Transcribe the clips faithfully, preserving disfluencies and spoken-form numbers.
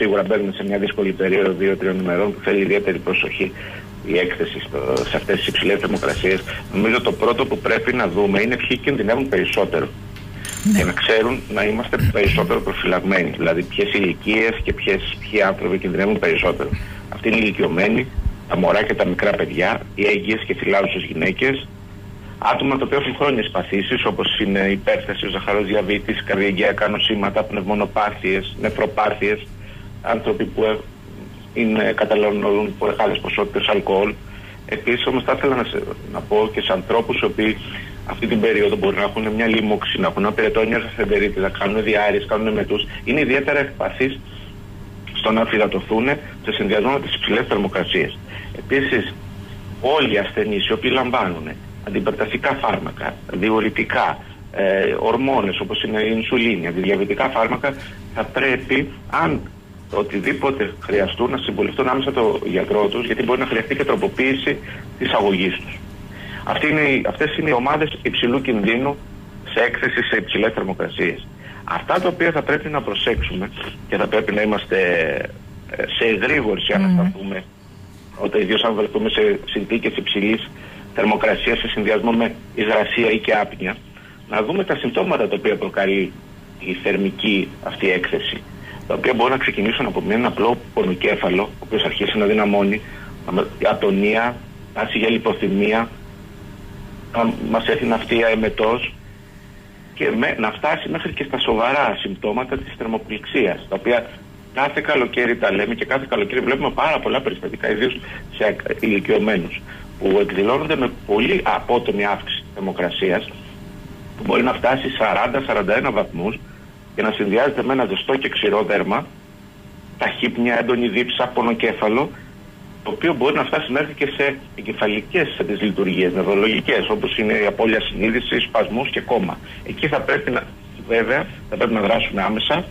σίγουρα μπαίνουμε σε μια δύσκολη περίοδο δύο τριών ημερών που θέλει ιδιαίτερη προσοχή η έκθεση στο, σε αυτές τις υψηλές θερμοκρασίες. Νομίζω το πρώτο που πρέπει να δούμε είναι ποιοι κινδυνεύουν περισσότερο. Ναι. Και να ξέρουν να είμαστε περισσότερο προφυλαγμένοι. Δηλαδή, ποιες ηλικίες και ποιες, ποιοι άνθρωποι κινδυνεύουν περισσότερο. Αυτοί είναι οι ηλικιωμένοι, τα μωρά και τα μικρά παιδιά, οι έγκυες και θυλάζουσες γυναίκες, άτομα τα οποία έχουν χρόνιες παθήσεις, όπως είναι υπέρθεση, ο ζαχαρός διαβήτης, καρδιαγγειακά νοσήματα, πνευμονοπάθειες, νεφροπάθειες, άνθρωποι που είναι, καταναλώνουν μεγάλες ποσότητες αλκοόλ. Επίσης, όμως, θα ήθελα να, σε, να πω και σε ανθρώπους οι οποίοι αυτή την περίοδο μπορεί να έχουν μια λίμωξη, να έχουν ένα πυρετόνιο γαστρεντερίτη, να κάνουν διάρρειες, κάνουν μετούς, είναι ιδιαίτερα ευπαθείς στο να αφυδατωθούν σε συνδυασμό με τις υψηλές θερμοκρασίες. Επίσης, όλοι οι ασθενείς οι οποίοι λαμβάνουν αντιπερταστικά φάρμακα, διουρητικά, ε, ορμόνες όπως είναι η ινσουλίνη, αντιδιαβητικά φάρμακα, θα πρέπει, αν οτιδήποτε χρειαστούν, να συμβουλευτούν άμεσα το γιατρό τους, γιατί μπορεί να χρειαστεί και τροποποίηση της αγωγής τους. Αυτή είναι, αυτές είναι οι ομάδες υψηλού κινδύνου σε έκθεση σε υψηλές θερμοκρασίες. Αυτά τα οποία θα πρέπει να προσέξουμε και θα πρέπει να είμαστε σε εγρήγορση, αν σταθούμε, όταν ιδίως αν βρεθούμε σε συνθήκες υψηλής θερμοκρασίας σε συνδυασμό με υγρασία ή και άπνοια, να δούμε τα συμπτώματα τα οποία προκαλεί η θερμική αυτή έκθεση, τα οποία μπορούν να ξεκινήσουν από ένα απλό πονοκέφαλο, ο οποίος αρχίσει να δυναμώνει, ατονία, τάση για λιποθυμία, να μας έρθει ναυτία εμετός και με, να φτάσει μέχρι και στα σοβαρά συμπτώματα της θερμοπληξίας, τα οποία κάθε καλοκαίρι τα λέμε και κάθε καλοκαίρι βλέπουμε πάρα πολλά περιστατικά, ιδίως σε ηλικιωμένους, που εκδηλώνονται με πολύ απότομη αύξηση θερμοκρασίας, που μπορεί να φτάσει σαράντα με σαράντα ένα βαθμούς και να συνδυάζεται με ένα ζεστό και ξηρό δέρμα, ταχύπνοια, έντονη δίψα, πονοκέφαλο, το οποίο μπορεί να φτάσει μέχρι και σε εγκεφαλικές δυσλειτουργίες, νευρολογικές, όπως είναι η απώλεια συνείδησης, σπασμούς και κόμμα. Εκεί θα πρέπει να, βέβαια, θα πρέπει να δράσουμε άμεσα.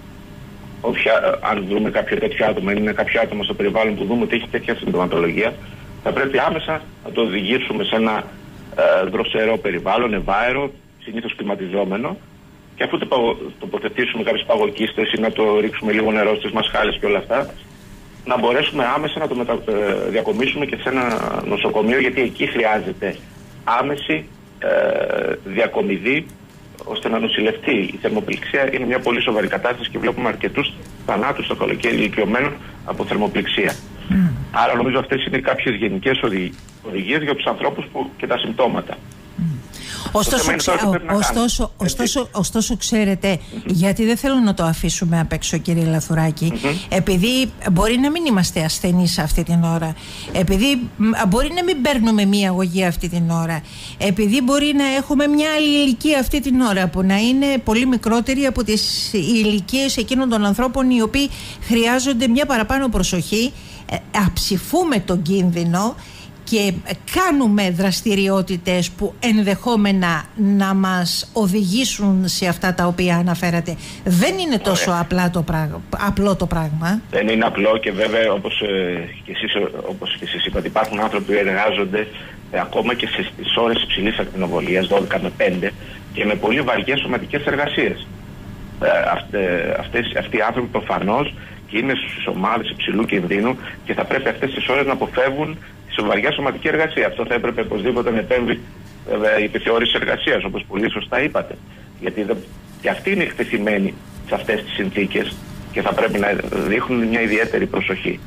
Όποια, αν βρούμε κάποιο τέτοιο άτομο, είναι κάποιο άτομο στο περιβάλλον που δούμε ότι έχει τέτοια συμπτωματολογία, θα πρέπει άμεσα να το οδηγήσουμε σε ένα ε, δροσερό περιβάλλον, ευάερο, συνήθως κλιματιζόμενο, και αφού το παγω, τοποθετήσουμε κάποιες παγοκίστες ή να το ρίξουμε λίγο νερό στις μασχάλες και όλα αυτά, να μπορέσουμε άμεσα να το μετα... ε, διακομίσουμε και σε ένα νοσοκομείο, γιατί εκεί χρειάζεται άμεση ε, διακομιδή ώστε να νοσηλευτεί. Η θερμοπληξία είναι μια πολύ σοβαρή κατάσταση και βλέπουμε αρκετούς θανάτους το καλοκαίρι ηλικιωμένων από θερμοπληξία. Mm. Άρα νομίζω αυτές είναι κάποιες γενικές οδηγίες για τους ανθρώπους που και τα συμπτώματα. Mm. Ωστόσο, ξέ, ωστόσο, ωστόσο, ωστόσο ξέρετε, mm-hmm. γιατί δεν θέλω να το αφήσουμε απ' έξω, κύριε Λαθουράκη, mm-hmm. επειδή μπορεί να μην είμαστε ασθενείς αυτή την ώρα, επειδή μπορεί να μην παίρνουμε μία αγωγή αυτή την ώρα, επειδή μπορεί να έχουμε μια άλλη ηλικία αυτή την ώρα που να είναι πολύ μικρότερη από τις ηλικίες εκείνων των ανθρώπων οι οποίοι χρειάζονται μια παραπάνω προσοχή, αψηφούμε τον κίνδυνο και κάνουμε δραστηριότητες που ενδεχόμενα να μας οδηγήσουν σε αυτά τα οποία αναφέρατε. Δεν είναι τόσο απλά το πράγμα, απλό το πράγμα. Δεν είναι απλό και βέβαια όπως, ε, και εσείς, όπως και εσείς είπατε, υπάρχουν άνθρωποι που εργάζονται ε, ακόμα και στις ώρες υψηλής ακτινοβολίας, δώδεκα με πέντε, και με πολύ βαριές σωματικές εργασίες. Ε, αυτε, αυτές, αυτοί οι άνθρωποι προφανώς και είναι στις ομάδες υψηλού κινδύνου και θα πρέπει αυτές τις ώρες να αποφεύγουν σε βαριά σωματική εργασία. Αυτό θα έπρεπε οπωσδήποτε να επέμβει η επιθεώρηση εργασίας, όπως πολύ σωστά είπατε. Γιατί δε, και αυτοί είναι εκτεθειμένοι σε αυτές τις συνθήκες και θα πρέπει να δείχνουν μια ιδιαίτερη προσοχή.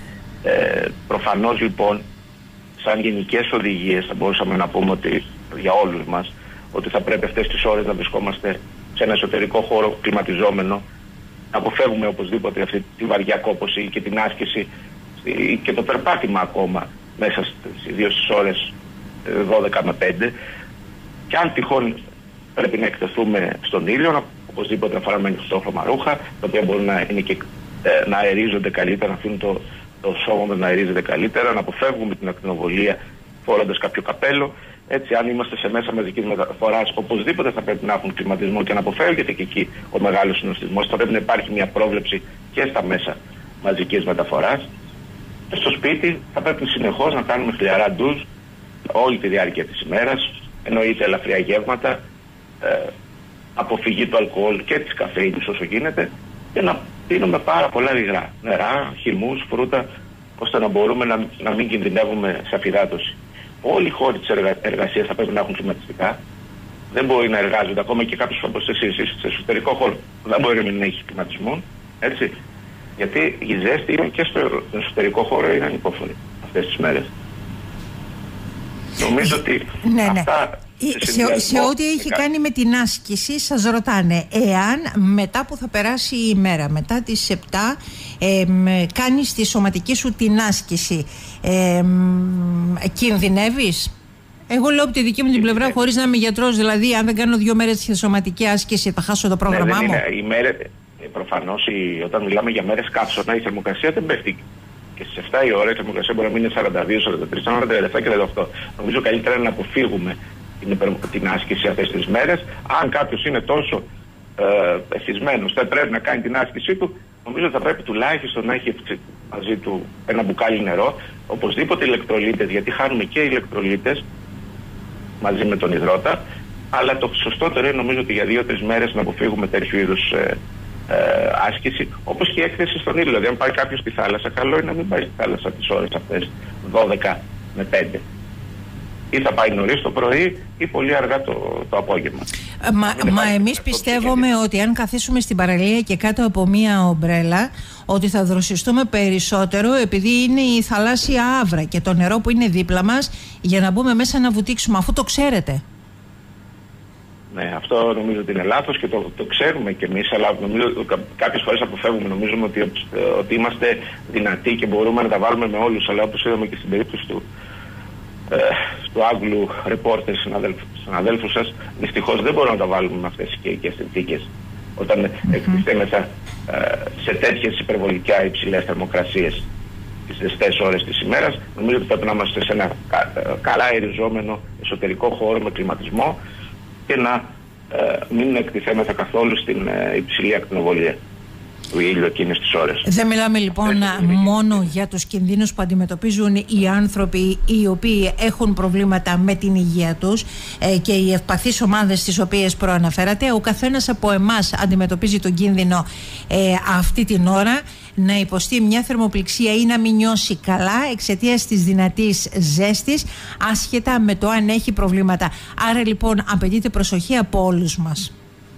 Ε, προφανώς λοιπόν, σαν γενικές οδηγίες, θα μπορούσαμε να πούμε ότι για όλους μας, ότι θα πρέπει αυτές τις ώρες να βρισκόμαστε σε ένα εσωτερικό χώρο κλιματιζόμενο, να αποφεύγουμε οπωσδήποτε αυτή τη βαριά κόπωση και την άσκηση και το περπάτημα ακόμα μέσα ιδίως στις ώρες δώδεκα με πέντε, και αν τυχόν πρέπει να εκτεθούμε στον ήλιο, να, οπωσδήποτε να φοράμε ανοιχτόχρωμα ρούχα, τα οποία μπορούν να, είναι και, ε, να αερίζονται καλύτερα, να αφήνουν το, το σώμα μας να αερίζεται καλύτερα, να αποφεύγουμε την ακτινοβολία φορώντας κάποιο καπέλο. Έτσι, αν είμαστε σε μέσα μαζικής μεταφοράς, οπωσδήποτε θα πρέπει να έχουν κλιματισμό και να αποφεύγεται και εκεί ο μεγάλος συνοστισμός. Θα πρέπει να υπάρχει μια πρόβλεψη και στα μέσα μαζικής μεταφοράς. Στο σπίτι θα πρέπει συνεχώς να κάνουμε χλιαρά ντουζ όλη τη διάρκεια της ημέρας, εννοείται ελαφριά γεύματα, ε, αποφυγή του αλκοόλ και της καφέινης όσο γίνεται, και να πίνουμε πάρα πολλά υγρά, νερά, χυμούς, φρούτα, ώστε να μπορούμε να, να μην κινδυνεύουμε σε αφυδάτωση. Όλοι οι χώροι της εργα, εργασίας θα πρέπει να έχουν κλιματιστικά. Δεν μπορεί να εργάζονται ακόμα και κάποιος όπως εσείς, σε εσωτερικό χώρο. Δεν μπορεί να μην έχει κλιματισμό, έτσι. Γιατί η ζέστη και στο εσωτερικό χώρο είναι ανυπόφορη αυτές τις μέρες. Νομίζω ότι ναι, ναι. αυτά... Σε, σε ό,τι έχει κάνει με την άσκηση, σας ρωτάνε εάν μετά που θα περάσει η ημέρα, μετά τις επτά, ε, κάνεις τη σωματική σου την άσκηση, ε, κινδυνεύεις? Εγώ λέω από τη δική μου την πλευρά, χωρίς να είμαι γιατρός, δηλαδή αν δεν κάνω δύο μέρες τη σωματική άσκηση θα χάσω το πρόγραμμά ναι, μου. Είναι, η μέρα, προφανώς η, όταν μιλάμε για μέρες κάψωνα, η θερμοκρασία δεν πέφτει. Και στις επτά η ώρα η θερμοκρασία μπορεί να μείνει σαράντα δύο, σαράντα τρία, σαράντα επτά και τριάντα οκτώ. Νομίζω καλύτερα είναι να αποφύγουμε την, την άσκηση αυτές τις μέρες. Αν κάποιος είναι τόσο ε, εθισμένος, δεν πρέπει να κάνει την άσκησή του, νομίζω ότι θα πρέπει τουλάχιστον να έχει μαζί του ένα μπουκάλι νερό, οπωσδήποτε ηλεκτρολίτες, γιατί χάνουμε και ηλεκτρολίτες μαζί με τον υδρότα, αλλά το σωστότερο είναι νομίζω ότι για δύο-τρεις μέρες να αποφύγουμε τέτοιου είδους ε, ε, άσκηση, όπως και η έκθεση στον ήλιο. Δηλαδή, αν πάει κάποιος στη θάλασσα, καλό είναι να μην πάει στη θάλασσα τις ώρες αυτές, δώδεκα με πέντε. Ή θα πάει νωρίς το πρωί ή πολύ αργά το, το απόγευμα. Μα, μα εμείς πιστεύουμε ότι αν καθίσουμε στην παραλία και κάτω από μία ομπρέλα, ότι θα δροσιστούμε περισσότερο επειδή είναι η θαλάσσια άβρα και το νερό που είναι δίπλα μας, για να μπούμε μέσα να βουτήξουμε, αφού το ξέρετε. Ναι, αυτό νομίζω ότι είναι λάθος και το, το ξέρουμε κι εμείς, αλλά νομίζω, κάποιες φορές αποφεύγουμε. Νομίζουμε ότι, ότι είμαστε δυνατοί και μπορούμε να τα βάλουμε με όλους, αλλά όπως είδαμε και στην περίπτωση του του Άγγλου ρεπόρτερ συναδέλφου σας, δυστυχώς δεν μπορούμε να τα βάλουμε με αυτές τις οικιακές συνθήκες όταν mm-hmm. εκτιθέμεθα ε, σε τέτοιες υπερβολικά υψηλές θερμοκρασίες τις ζεστές ώρες της ημέρας. Νομίζω ότι πρέπει να είμαστε σε ένα κα, καλά αεριζόμενο εσωτερικό χώρο με κλιματισμό και να ε, μην εκτιθέμεθα καθόλου στην ε, υψηλή ακτινοβολία του ήλιου εκείνες τις ώρες. Δεν μιλάμε λοιπόν μόνο για τους κινδύνους που αντιμετωπίζουν οι άνθρωποι οι οποίοι έχουν προβλήματα με την υγεία τους ε, και οι ευπαθείς ομάδες τις οποίες προαναφέρατε. Ο καθένας από εμάς αντιμετωπίζει τον κίνδυνο ε, αυτή την ώρα να υποστεί μια θερμοπληξία ή να μην νιώσει καλά εξαιτίας της δυνατής ζέστης, άσχετα με το αν έχει προβλήματα. Άρα λοιπόν απαιτείται προσοχή από όλους μας.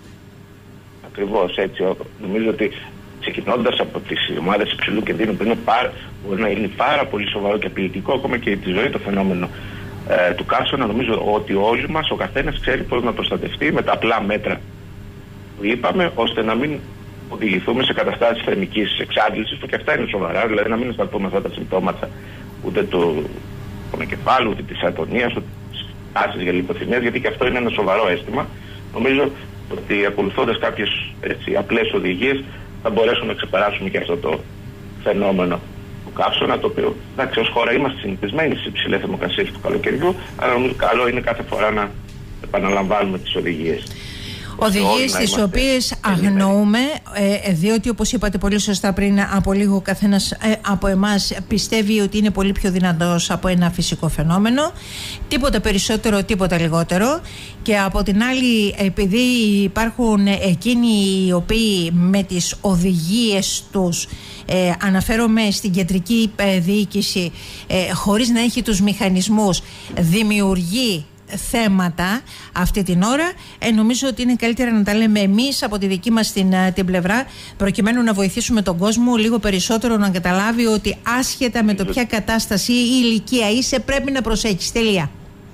Ακριβώς έτσι. Νομίζω ότι ξεκινώντας από τις ομάδες υψηλού κινδύνου, που είναι πάρα, μπορεί να είναι πάρα πολύ σοβαρό και απειλητικό ακόμα και τη ζωή το φαινόμενο ε, του καύσωνα, νομίζω ότι όλοι μας, ο καθένας ξέρει πώς να προστατευτεί με τα απλά μέτρα που είπαμε, ώστε να μην οδηγηθούμε σε καταστάσεις θερμικής εξάντλησης, που και αυτά είναι σοβαρά, δηλαδή να μην αισθανθούμε αυτά τα συμπτώματα ούτε του πονοκεφάλου, ούτε της ατονίας, ούτε της τάσης για λιποθυμίες, γιατί και αυτό είναι ένα σοβαρό αίσθημα. Νομίζω ότι ακολουθώντας κάποιες έτσι, απλές οδηγίες θα μπορέσουμε να ξεπεράσουμε και αυτό το φαινόμενο του καύσωνα, το οποίο εντάξει, ως χώρα είμαστε συνηθισμένοι στις υψηλές θερμοκρασίες του καλοκαιριού, αλλά νομίζω καλό είναι κάθε φορά να επαναλαμβάνουμε τις οδηγίες. Οδηγίες τις οποίες αγνοούμε, ε, διότι όπως είπατε πολύ σωστά πριν από λίγο, ο καθένας ε, από εμάς πιστεύει ότι είναι πολύ πιο δυνατός από ένα φυσικό φαινόμενο, τίποτα περισσότερο, τίποτα λιγότερο. Και από την άλλη, επειδή υπάρχουν εκείνοι οι οποίοι με τις οδηγίες τους, ε, αναφέρομαι στην κεντρική ε, διοίκηση, ε, χωρίς να έχει τους μηχανισμούς, δημιουργεί θέματα αυτή την ώρα, ε, νομίζω ότι είναι καλύτερα να τα λέμε εμείς από τη δική μας την, την πλευρά, προκειμένου να βοηθήσουμε τον κόσμο λίγο περισσότερο να καταλάβει ότι άσχετα με το ποια κατάσταση ή ηλικία είσαι, πρέπει να προσέχεις. Τελεία.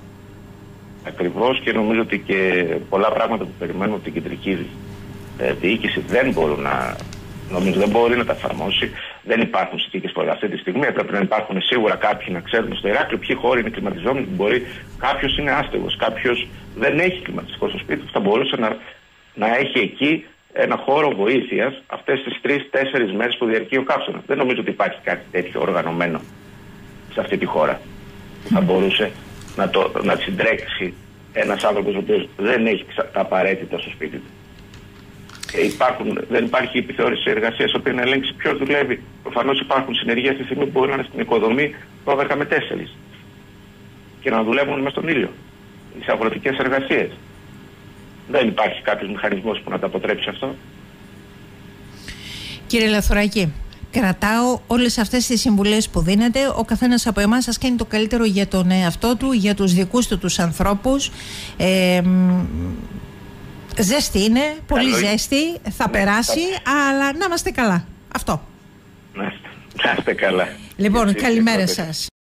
Ακριβώς, και νομίζω ότι και πολλά πράγματα που περιμένουμε από την κεντρική ε, διοίκηση δεν μπορούν να, νομίζω δεν μπορεί να τα εφαρμόσει. Δεν υπάρχουν συνθήκες που αυτή τη στιγμή. Πρέπει να υπάρχουν σίγουρα κάποιοι να ξέρουν στο Ηράκλειο ποιοι χώροι είναι κλιματιζόμενοι, που μπορεί κάποιος είναι άστεγος, κάποιος δεν έχει κλιματιστικό στο σπίτι του, θα μπορούσε να, να έχει εκεί ένα χώρο βοήθειας αυτές τις τρεις-τέσσερις μέρες που διαρκεί ο καύσωνας. Δεν νομίζω ότι υπάρχει κάτι τέτοιο οργανωμένο σε αυτή τη χώρα που θα μπορούσε να, το, να συντρέξει ένας άνθρωπος ο οποίος δεν έχει τα απαραίτητα στο σπίτι του. Υπάρχουν, δεν υπάρχει επιθεώρηση εργασίας, οποία να ελέγξει ποιος δουλεύει. Προφανώς υπάρχουν συνεργεία στη στιγμή που μπορεί να είναι στην οικοδομή δώδεκα με τέσσερα και να δουλεύουν μέσα στον ήλιο, τις αγροτικές εργασίες. Δεν υπάρχει κάποιος μηχανισμός που να τα αποτρέψει αυτό. Κύριε Λαθουράκη, κρατάω όλες αυτές τις συμβουλές που δίνετε. Ο καθένας από εμάς σας κάνει το καλύτερο για τον εαυτό του, για τους δικούς του τους ανθρώπους. Ε, ζέστη είναι, πολύ Καλό. ζέστη, θα ναι, περάσει, θα... αλλά να είμαστε καλά. Αυτό. Να είστε καλά. Λοιπόν, καλημέρα σας.